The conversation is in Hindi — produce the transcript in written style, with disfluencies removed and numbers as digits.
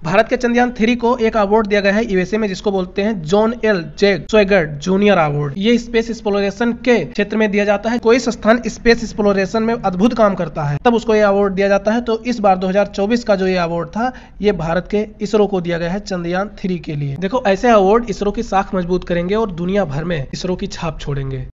भारत के चंद्रयान 3 को एक अवार्ड दिया गया है यूएसए में, जिसको बोलते हैं जॉन एल जैक स्वेगर जूनियर अवार्ड। ये स्पेस एक्सप्लोरेशन के क्षेत्र में दिया जाता है। कोई संस्थान स्पेस एक्सप्लोरेशन में अद्भुत काम करता है तब उसको ये अवार्ड दिया जाता है। तो इस बार 2024 का जो ये अवार्ड था, ये भारत के इसरो को दिया गया है चंद्रयान 3 के लिए। देखो, ऐसे अवार्ड इसरो की साख मजबूत करेंगे और दुनिया भर में इसरो की छाप छोड़ेंगे।